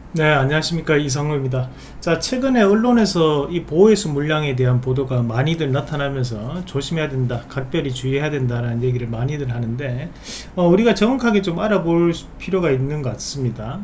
네, 안녕하십니까. 이성로입니다. 자, 최근에 언론에서 이 보호회수 물량에 대한 보도가 많이들 나타나면서 조심해야 된다, 각별히 주의해야 된다라는 얘기를 많이들 하는데, 우리가 정확하게 좀 알아볼 필요가 있는 것 같습니다.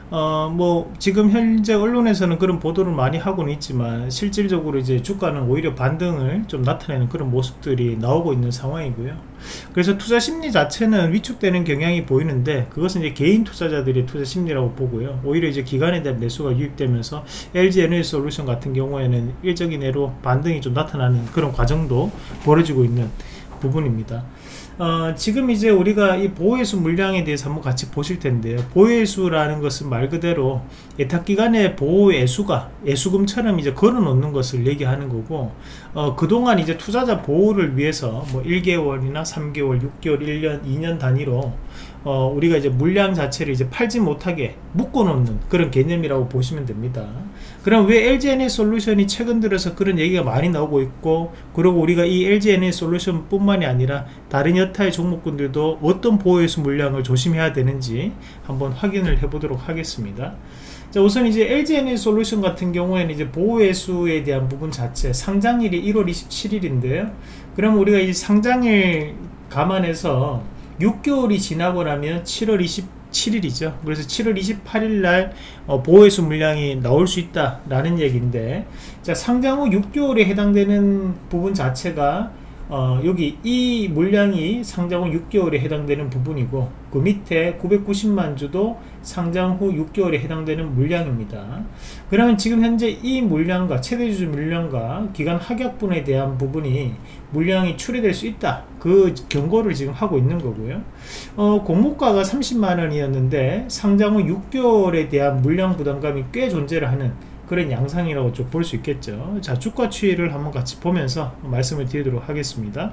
지금 현재 언론에서는 그런 보도를 많이 하고는 있지만, 실질적으로 이제 주가는 오히려 반등을 좀 나타내는 그런 모습들이 나오고 있는 상황이고요. 그래서 투자 심리 자체는 위축되는 경향이 보이는데, 그것은 이제 개인 투자자들의 투자 심리라고 보고요. 오히려 이제 기관에 대한 매수가 유입되면서 LG 에너지 솔루션 같은 경우에는 일적인 애로 반등이 좀 나타나는 그런 과정도 벌어지고 있는 부분입니다. 지금 이제 우리가 이 보호회수 물량에 대해서 한번 같이 보실 텐데요. 보호회수라는 것은 말 그대로 예탁기관의 보호회수가 예수금처럼 이제 걸어 놓는 것을 얘기하는 거고, 그동안 이제 투자자 보호를 위해서 뭐 1개월이나 3개월, 6개월, 1년, 2년 단위로 우리가 이제 물량 자체를 이제 팔지 못하게 묶어 놓는 그런 개념이라고 보시면 됩니다. 그럼 왜 LG에너지 솔루션이 최근 들어서 그런 얘기가 많이 나오고 있고, 그리고 우리가 이 LG에너지 솔루션 뿐만이 아니라 다른 여타의 종목군들도 어떤 보호회수 물량을 조심해야 되는지 한번 확인을 해 보도록 하겠습니다. 자, 우선 이제 LG에너지 솔루션 같은 경우에는 이제 보호회수에 대한 부분 자체 상장일이 1월 27일인데요. 그럼 우리가 이 상장일 감안해서 6개월이 지나고 나면 7월 27일이죠. 그래서 7월 28일 날 보호회수 물량이 나올 수 있다라는 얘기인데, 자, 상장 후 6개월에 해당되는 부분 자체가 여기 이 물량이 상장 후 6개월에 해당되는 부분이고, 그 밑에 990만 주도 상장 후 6개월에 해당되는 물량입니다. 그러면 지금 현재 이 물량과 최대주주 물량과 기간 하격분에 대한 부분이 물량이 출회될 수 있다, 그 경고를 지금 하고 있는 거고요. 공모가가 30만원이었는데 상장 후 6개월에 대한 물량 부담감이 꽤 존재를 하는 그런 양상이라고 좀 볼 수 있겠죠. 자, 주가 추이를 한번 같이 보면서 말씀을 드리도록 하겠습니다.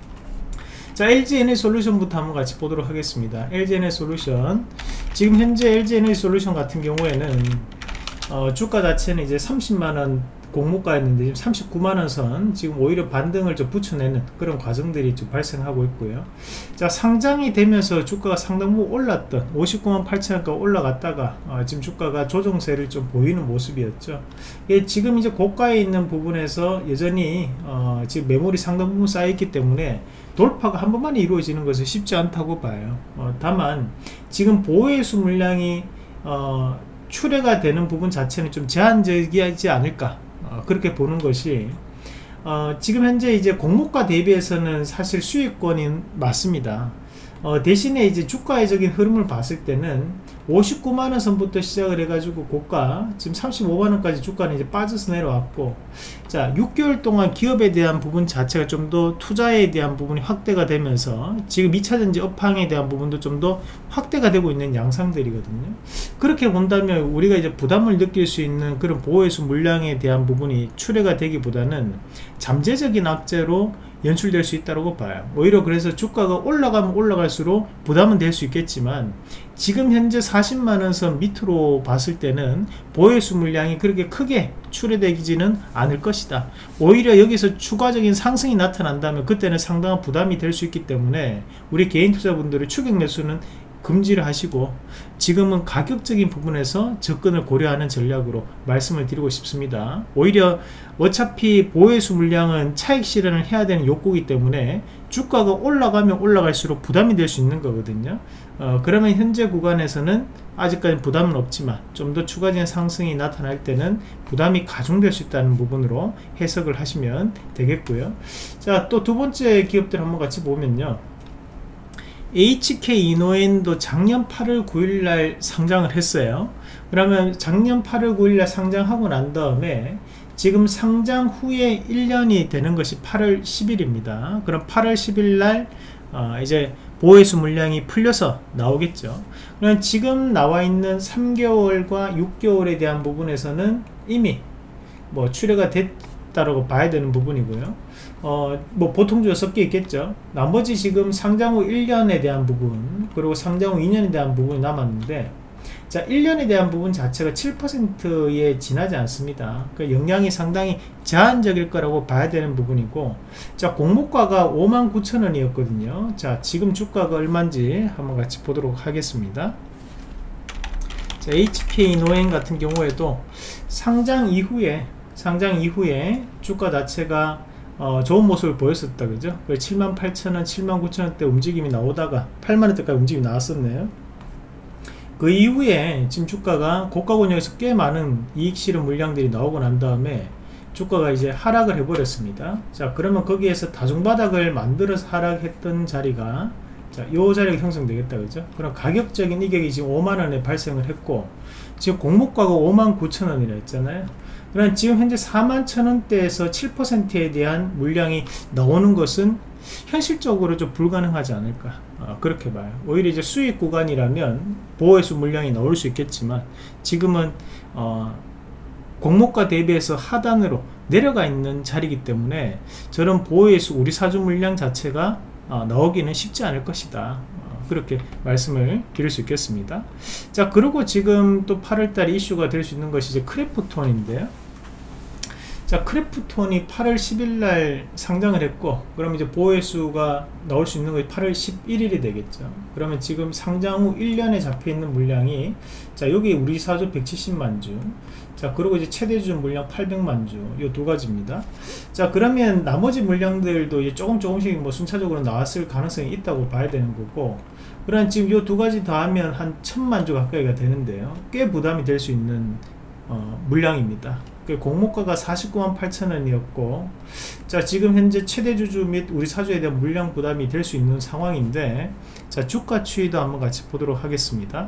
자, LG에너지 솔루션부터 한번 같이 보도록 하겠습니다. LG에너지 솔루션, 지금 현재 LG에너지 솔루션 같은 경우에는 주가 자체는 이제 30만원 공모가였는데 지금 39만원 선, 지금 오히려 반등을 좀 붙여내는 그런 과정들이 좀 발생하고 있고요. 자, 상장이 되면서 주가가 상당부 올랐던 59만 8천원까지 올라갔다가 지금 주가가 조정세를 좀 보이는 모습이었죠. 지금 이제 고가에 있는 부분에서 여전히 지금 매물이 상당 부분 쌓여있기 때문에 돌파가 한 번만에 이루어지는 것은 쉽지 않다고 봐요. 다만 지금 보호회수 물량이 출회가 되는 부분 자체는 좀 제한적이지 않을까, 그렇게 보는 것이, 지금 현재 이제 공모가 대비해서는 사실 수익권이 맞습니다. 대신에 이제 주가의적인 흐름을 봤을 때는 59만원 선부터 시작을 해가지고 고가 지금 35만원까지 주가는 이제 빠져서 내려왔고, 자, 6개월 동안 기업에 대한 부분 자체가 좀 더 투자에 대한 부분이 확대가 되면서 지금 2차전지 업황에 대한 부분도 좀 더 확대가 되고 있는 양상들이거든요. 그렇게 본다면 우리가 이제 부담을 느낄 수 있는 그런 보호회수 물량에 대한 부분이 출회가 되기보다는 잠재적인 악재로 연출될 수 있다고 봐요. 오히려 그래서 주가가 올라가면 올라갈수록 부담은 될 수 있겠지만, 지금 현재 40만원 선 밑으로 봤을 때는 보호회수 물량이 그렇게 크게 출회되지는 않을 것이다. 오히려 여기서 추가적인 상승이 나타난다면 그때는 상당한 부담이 될 수 있기 때문에 우리 개인 투자분들의 추격 매수는 금지를 하시고, 지금은 가격적인 부분에서 접근을 고려하는 전략으로 말씀을 드리고 싶습니다. 오히려 어차피 보호회수 물량은 차익 실현을 해야 되는 욕구이기 때문에 주가가 올라가면 올라갈수록 부담이 될 수 있는 거거든요. 그러면 현재 구간에서는 아직까지 부담은 없지만 좀 더 추가적인 상승이 나타날 때는 부담이 가중될 수 있다는 부분으로 해석을 하시면 되겠고요. 자, 또 두 번째 기업들 한번 같이 보면요, HK 이노엔도 작년 8월 9일날 상장을 했어요. 그러면 작년 8월 9일날 상장하고 난 다음에 지금 상장 후에 1년이 되는 것이 8월 10일입니다. 그럼 8월 10일날 이제 보호회수 물량이 풀려서 나오겠죠. 그럼 지금 나와 있는 3개월과 6개월에 대한 부분에서는 이미 뭐 출회가 됐다라고 봐야 되는 부분이고요. 뭐 보통주가 섞여 있겠죠. 나머지 지금 상장 후 1년에 대한 부분, 그리고 상장 후 2년에 대한 부분이 남았는데, 자, 1년에 대한 부분 자체가 7%에 지나지 않습니다. 그 영향이 상당히 제한적일 거라고 봐야 되는 부분이고, 자, 공모가가 59,000원이었거든요. 자, 지금 주가가 얼마인지 한번 같이 보도록 하겠습니다. 자, HK 노행 같은 경우에도 상장 이후에 주가 자체가 좋은 모습을 보였었다, 그죠? 78,000원, 79,000원대 움직임이 나오다가 8만원대까지 움직임이 나왔었네요. 그 이후에 지금 주가가 고가 권역에서 꽤 많은 이익 실현 물량들이 나오고 난 다음에 주가가 이제 하락을 해버렸습니다. 자, 그러면 거기에서 다중바닥을 만들어서 하락했던 자리가, 자, 요 자리가 형성되겠다, 그죠? 그럼 가격적인 이격이 지금 5만원에 발생을 했고, 지금 공모가가 59,000원이라 했잖아요. 그럼 지금 현재 41,000원대에서 7%에 대한 물량이 나오는 것은 현실적으로 좀 불가능하지 않을까, 그렇게 봐요. 오히려 이제 수익 구간이라면 보호해수 물량이 나올 수 있겠지만, 지금은 공모가 대비해서 하단으로 내려가 있는 자리이기 때문에 저런 보호해수 우리 사주 물량 자체가 나오기는 쉽지 않을 것이다, 그렇게 말씀을 드릴 수 있겠습니다. 자, 그리고 지금 또 8월달에 이슈가 될 수 있는 것이 이제 크래프톤인데요. 자, 크래프톤이 8월 10일날 상장을 했고, 그럼 이제 보호해수가 나올 수 있는 것이 8월 11일이 되겠죠. 그러면 지금 상장 후 1년에 잡혀있는 물량이, 자, 여기 우리 사주 170만 주, 자, 그리고 이제 최대 주준 물량 800만 주, 요 두 가지입니다. 자, 그러면 나머지 물량들도 이제 조금씩 뭐 순차적으로 나왔을 가능성이 있다고 봐야 되는 거고, 그럼 지금 요 두 가지 더하면 한 1000만 주 가까이가 되는데요. 꽤 부담이 될 수 있는 물량입니다. 공모가가 49만 8천원이었고, 자, 지금 현재 최대 주주 및 우리 사주에 대한 물량 부담이 될 수 있는 상황인데, 자, 주가 추이도 한번 같이 보도록 하겠습니다.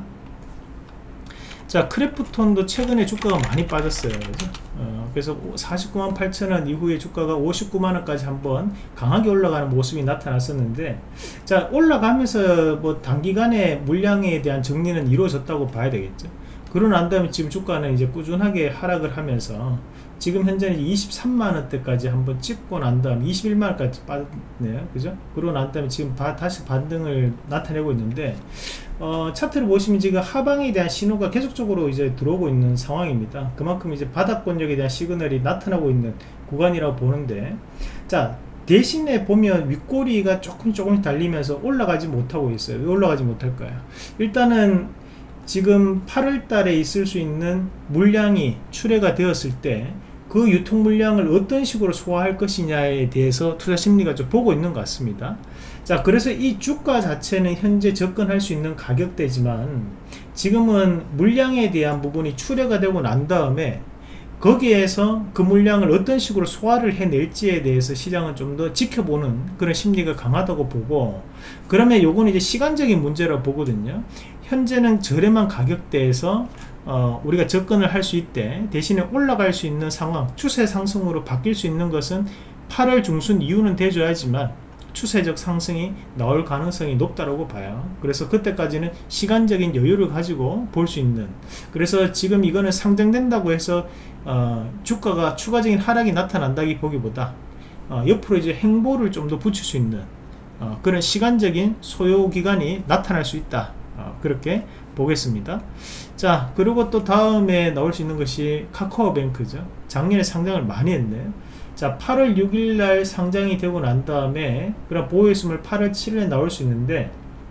자, 크래프톤도 최근에 주가가 많이 빠졌어요, 그죠? 그래서 49만 8천원 이후에 주가가 59만원까지 한번 강하게 올라가는 모습이 나타났었는데, 자, 올라가면서 뭐 단기간에 물량에 대한 정리는 이루어졌다고 봐야 되겠죠. 그러고 난 다음에 지금 주가는 이제 꾸준하게 하락을 하면서 지금 현재는 23만원대까지 한번 찍고 난 다음 21만원까지 빠졌네요, 그죠? 그러고 난 다음에 지금 다시 반등을 나타내고 있는데, 차트를 보시면 지금 하방에 대한 신호가 계속적으로 이제 들어오고 있는 상황입니다. 그만큼 이제 바닥권역에 대한 시그널이 나타나고 있는 구간이라고 보는데, 자, 대신에 보면 윗꼬리가 조금씩 달리면서 올라가지 못하고 있어요. 왜 올라가지 못할까요? 일단은 지금 8월 달에 있을 수 있는 물량이 출회가 되었을 때 그 유통 물량을 어떤 식으로 소화할 것이냐에 대해서 투자 심리가 좀 보고 있는 것 같습니다. 자, 그래서 이 주가 자체는 현재 접근할 수 있는 가격대지만, 지금은 물량에 대한 부분이 출회가 되고 난 다음에 거기에서 그 물량을 어떤 식으로 소화를 해낼지에 대해서 시장은 좀 더 지켜보는 그런 심리가 강하다고 보고, 그러면 요거는 이제 시간적인 문제라고 보거든요. 현재는 저렴한 가격대에서 우리가 접근을 할 수 있대, 대신에 올라갈 수 있는 상황, 추세 상승으로 바뀔 수 있는 것은 8월 중순 이후는 돼줘야지만 추세적 상승이 나올 가능성이 높다고 봐요. 그래서 그때까지는 시간적인 여유를 가지고 볼 수 있는, 그래서 지금 이거는 상장된다고 해서 주가가 추가적인 하락이 나타난다기 보기보다 옆으로 이제 행보를 좀 더 붙일 수 있는 그런 시간적인 소요 기간이 나타날 수 있다, 그렇게 보겠습니다. 자, 그리고 또 다음에 나올 수 있는 것이 카카오뱅크죠. 작년에 상장을 많이 했네요. 자, 8월 6일 날 상장이 되고 난 다음에 그럼 보호해수물 8월 7일에 나올 수 있는데,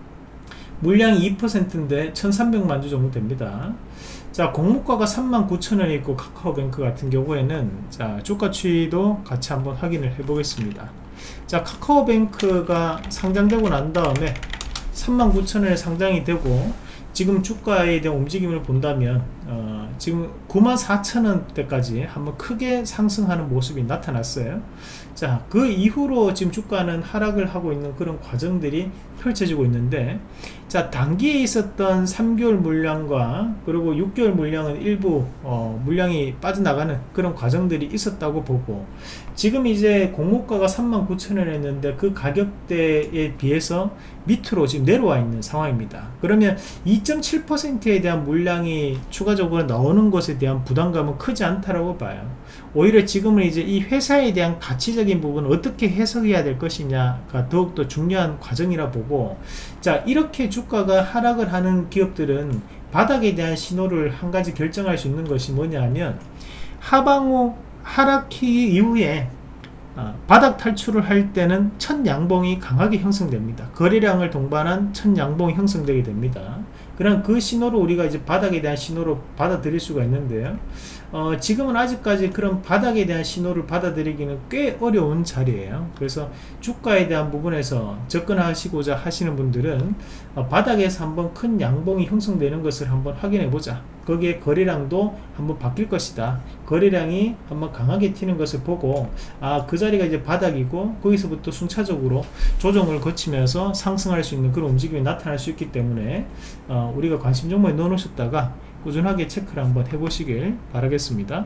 물량이 2%인데 1300만 주 정도 됩니다. 자, 공모가가 39,000원이 있고, 카카오뱅크 같은 경우에는, 자, 주가 추이도 같이 한번 확인을 해 보겠습니다. 자, 카카오뱅크가 상장되고 난 다음에 39,000원에 상장이 되고, 지금 주가에 대한 움직임을 본다면 지금 94,000원대까지 한번 크게 상승하는 모습이 나타났어요. 자, 그 이후로 지금 주가는 하락을 하고 있는 그런 과정들이 펼쳐지고 있는데, 자, 단기에 있었던 3개월 물량과 그리고 6개월 물량은 일부 물량이 빠져나가는 그런 과정들이 있었다고 보고, 지금 이제 공모가가 39,000원 했는데 그 가격대에 비해서 밑으로 지금 내려와 있는 상황입니다. 그러면 2.7%에 대한 물량이 추가적으로 나오는 것에 대한 부담감은 크지 않다라고 봐요. 오히려 지금은 이제 이 회사에 대한 가치적인 부분을 어떻게 해석해야 될 것이냐가 더욱더 중요한 과정이라 보고, 자, 이렇게 주가가 하락을 하는 기업들은 바닥에 대한 신호를 한 가지 결정할 수 있는 것이 뭐냐 하면, 하방 후 하락기 이후에 바닥 탈출을 할 때는 첫 양봉이 강하게 형성됩니다. 거래량을 동반한 첫 양봉이 형성되게 됩니다. 그럼 그 신호를 우리가 이제 바닥에 대한 신호로 받아들일 수가 있는데요. 지금은 아직까지 그런 바닥에 대한 신호를 받아들이기는 꽤 어려운 자리예요. 그래서 주가에 대한 부분에서 접근하시고자 하시는 분들은 바닥에서 한번 큰 양봉이 형성되는 것을 한번 확인해 보자. 거기에 거래량도 한번 바뀔 것이다. 거래량이 한번 강하게 튀는 것을 보고 그 자리가 이제 바닥이고 거기서부터 순차적으로 조정을 거치면서 상승할 수 있는 그런 움직임이 나타날 수 있기 때문에 우리가 관심 종목에 넣어 놓으셨다가 꾸준하게 체크를 한번 해보시길 바라겠습니다.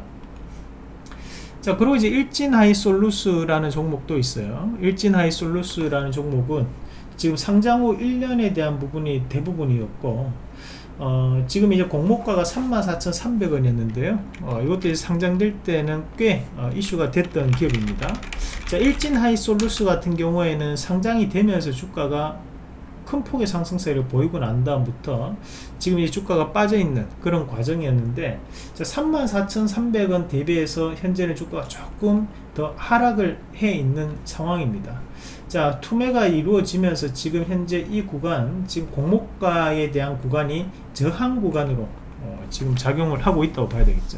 자, 그리고 이제 일진하이솔루스라는 종목도 있어요. 일진하이솔루스라는 종목은 지금 상장 후 1년에 대한 부분이 대부분이었고, 지금 이제 공모가가 34,300원이었는데요. 이것도 이제 상장될 때는 꽤 이슈가 됐던 기업입니다. 자, 일진하이솔루스 같은 경우에는 상장이 되면서 주가가 큰 폭의 상승세를 보이고 난 다음부터 지금 이 주가가 빠져있는 그런 과정이었는데, 34,300원 대비해서 현재는 주가가 조금 더 하락을 해 있는 상황입니다. 자, 투매가 이루어지면서 지금 현재 이 구간, 지금 공모가에 대한 구간이 저항 구간으로 지금 작용을 하고 있다고 봐야 되겠죠.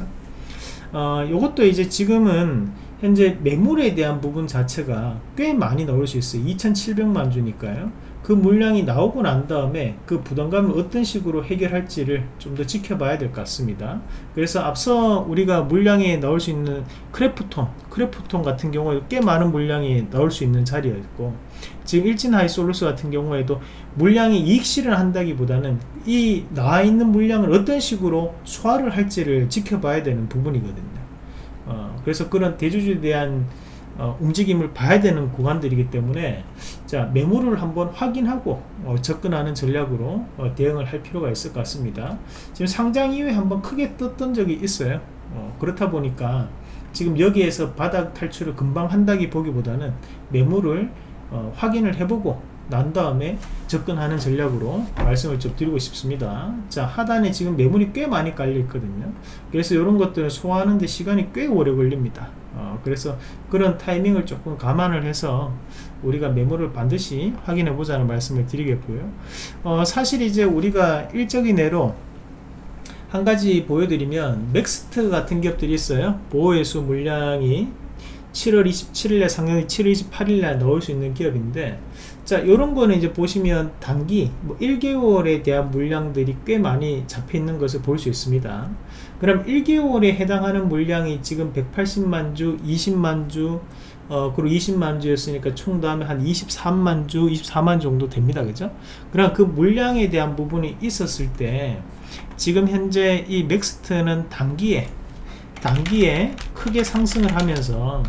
요것도 이제 지금은 현재 매물에 대한 부분 자체가 꽤 많이 나올 수 있어요. 2,700만 주니까요. 그 물량이 나오고 난 다음에 그 부담감을 어떤 식으로 해결할지를 좀 더 지켜봐야 될 것 같습니다. 그래서 앞서 우리가 물량이 나올 수 있는 크래프톤 같은 경우에도 꽤 많은 물량이 나올 수 있는 자리였고, 지금 일진하이솔루스 같은 경우에도 물량이 이익 실현한다기보다는 이 나와 있는 물량을 어떤 식으로 소화를 할지를 지켜봐야 되는 부분이거든요. 그래서 그런 대주주에 대한 움직임을 봐야 되는 구간들이기 때문에, 자, 매물을 한번 확인하고 접근하는 전략으로 대응을 할 필요가 있을 것 같습니다. 지금 상장 이후에 한번 크게 떴던 적이 있어요. 그렇다 보니까 지금 여기에서 바닥 탈출을 금방 한다기 보기보다는 매물을 확인을 해보고 난 다음에 접근하는 전략으로 말씀을 좀 드리고 싶습니다. 자, 하단에 지금 매물이 꽤 많이 깔려 있거든요. 그래서 이런 것들을 소화하는 데 시간이 꽤 오래 걸립니다. 그래서 그런 타이밍을 조금 감안을 해서 우리가 매물을 반드시 확인해 보자는 말씀을 드리겠고요. 사실 이제 우리가 일적인 예로 한 가지 보여드리면, 맥스트 같은 기업들이 있어요. 보호회수 물량이 7월 27일에 상장이 7월 28일에 넣을 수 있는 기업인데, 자, 요런 거는 이제 보시면 단기 1개월에 대한 물량들이 꽤 많이 잡혀 있는 것을 볼 수 있습니다. 그럼 1개월에 해당하는 물량이 지금 180만 주, 20만 주, 그리고 20만 주였으니까 총 다음에 한 23만 주, 24만 정도 됩니다. 그죠? 그럼 그 물량에 대한 부분이 있었을 때, 지금 현재 이 맥스트는 단기에 크게 상승을 하면서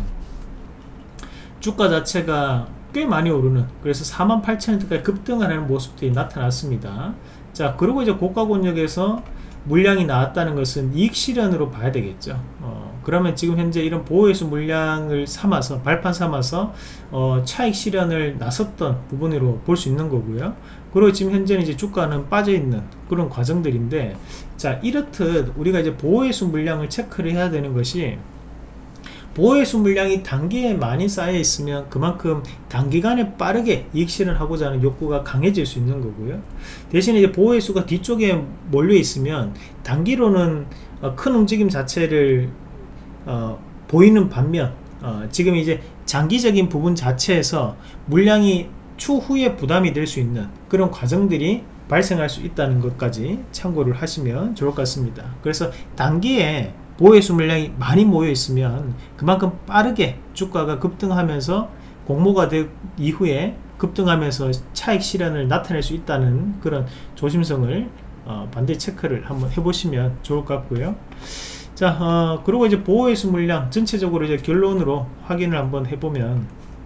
주가 자체가 꽤 많이 오르는, 그래서 48,000원까지 급등을 하는 모습들이 나타났습니다. 자, 그리고 이제 고가 권역에서 물량이 나왔다는 것은 이익 실현으로 봐야 되겠죠. 그러면 지금 현재 이런 보호회수 물량을 삼아서, 발판 삼아서 차익 실현을 나섰던 부분으로 볼 수 있는 거고요. 그리고 지금 현재는 이제 주가는 빠져 있는 그런 과정들인데, 자, 이렇듯 우리가 이제 보호회수 물량을 체크를 해야 되는 것이, 보호회수 물량이 단기에 많이 쌓여 있으면 그만큼 단기간에 빠르게 이익 실현하고자 하는 욕구가 강해질 수 있는 거고요. 대신에 이제 보호회수가 뒤쪽에 몰려 있으면 단기로는 큰 움직임 자체를 보이는 반면, 지금 이제 장기적인 부분 자체에서 물량이 추후에 부담이 될 수 있는 그런 과정들이 발생할 수 있다는 것까지 참고를 하시면 좋을 것 같습니다. 그래서 단기에 보호회수 물량이 많이 모여 있으면 그만큼 빠르게 주가가 급등하면서 공모가 된 이후에 급등하면서 차익 실현을 나타낼 수 있다는 그런 조심성을 반드시 체크를 한번 해보시면 좋을 것 같고요. 자, 그리고 이제 보호회수 물량 전체적으로 이제 결론으로 확인을 한번 해보면,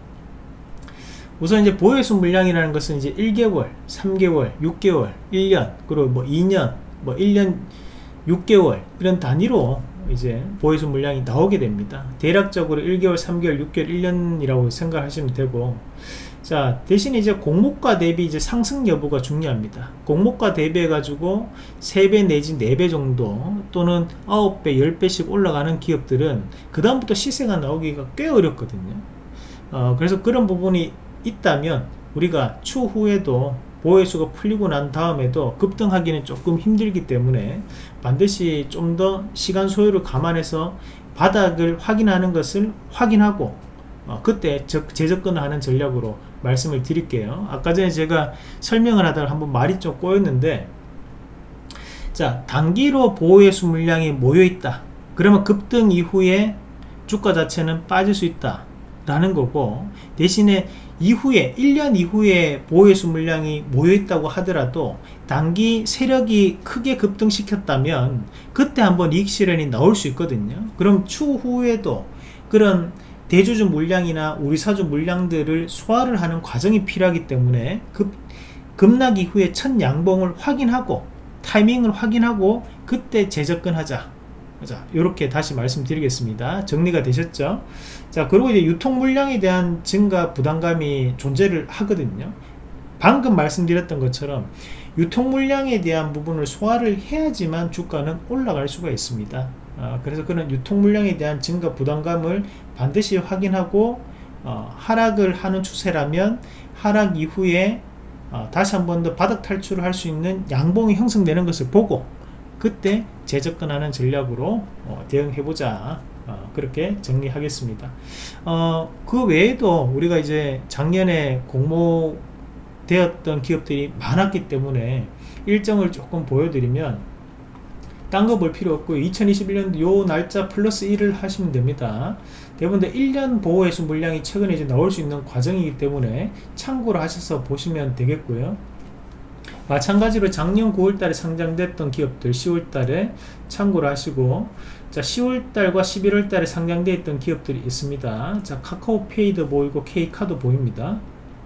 우선 이제 보호회수 물량이라는 것은 이제 1개월, 3개월, 6개월, 1년, 그리고 뭐 2년, 뭐 1년 6개월 이런 단위로 이제 보호회수 물량이 나오게 됩니다. 대략적으로 1개월, 3개월, 6개월, 1년이라고 생각하시면 되고, 자, 대신 이제 공모가 대비 이제 상승 여부가 중요합니다. 공모가 대비해 가지고 3배 내지 4배 정도 또는 9배, 10배씩 올라가는 기업들은 그 다음부터 시세가 나오기가 꽤 어렵거든요. 그래서 그런 부분이 있다면 우리가 추후에도 보호해수가 풀리고 난 다음에도 급등하기는 조금 힘들기 때문에 반드시 좀 더 시간 소요를 감안해서 바닥을 확인하는 것을 확인하고 그때 재접근을 하는 전략으로 말씀을 드릴게요. 아까 전에 제가 설명을 하다가 한번 말이 좀 꼬였는데, 자, 단기로 보호해수 물량이 모여있다, 그러면 급등 이후에 주가 자체는 빠질 수 있다 라는 거고, 대신에 이후에 1년 이후에 보호해수 물량이 모여있다고 하더라도 단기 세력이 크게 급등시켰다면 그때 한번 이익 실현이 나올 수 있거든요. 그럼 추후에도 그런 대주주 물량이나 우리사주 물량들을 소화를 하는 과정이 필요하기 때문에 급락 이후에 첫 양봉을 확인하고 타이밍을 확인하고 그때 재접근하자. 자, 이렇게 다시 말씀드리겠습니다. 정리가 되셨죠? 자, 그리고 이제 유통 물량에 대한 증가 부담감이 존재를 하거든요. 방금 말씀드렸던 것처럼 유통 물량에 대한 부분을 소화를 해야지만 주가는 올라갈 수가 있습니다. 그래서 그런 유통 물량에 대한 증가 부담감을 반드시 확인하고 하락을 하는 추세라면 하락 이후에 다시 한 번 더 바닥 탈출을 할 수 있는 양봉이 형성되는 것을 보고 그때 재접근하는 전략으로 대응해보자. 그렇게 정리하겠습니다. 그 외에도 우리가 이제 작년에 공모되었던 기업들이 많았기 때문에 일정을 조금 보여드리면, 딴 거 볼 필요 없고요. 2021년 요 날짜 플러스 1을 하시면 됩니다. 대부분 1년 보호해수 물량이 최근에 이제 나올 수 있는 과정이기 때문에 참고를 하셔서 보시면 되겠고요. 마찬가지로 작년 9월달에 상장됐던 기업들 10월달에 참고를 하시고, 자, 10월달과 11월달에 상장되어 있던 기업들이 있습니다. 자, 카카오페이도 보이고 K카도 보입니다.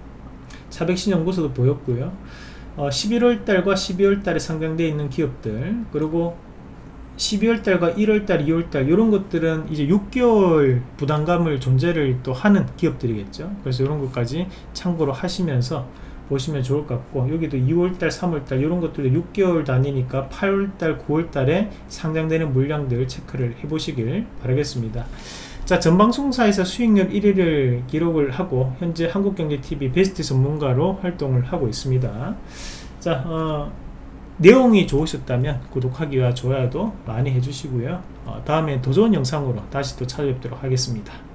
차백신연구소도 보였고요. 11월달과 12월달에 상장되어 있는 기업들, 그리고 12월달과 1월달, 2월달 이런 것들은 이제 6개월 부담감을 존재를 또 하는 기업들이겠죠. 그래서 이런 것까지 참고로 하시면서 보시면 좋을 것 같고, 여기도 2월달, 3월달 이런 것들도 6개월 단위니까 8월달, 9월달에 상장되는 물량들 체크를 해보시길 바라겠습니다. 자, 전방송사에서 수익률 1위를 기록을 하고 현재 한국경제TV 베스트 전문가로 활동을 하고 있습니다. 자, 내용이 좋으셨다면 구독하기와 좋아요도 많이 해주시고요. 다음에 더 좋은 영상으로 다시 또 찾아뵙도록 하겠습니다.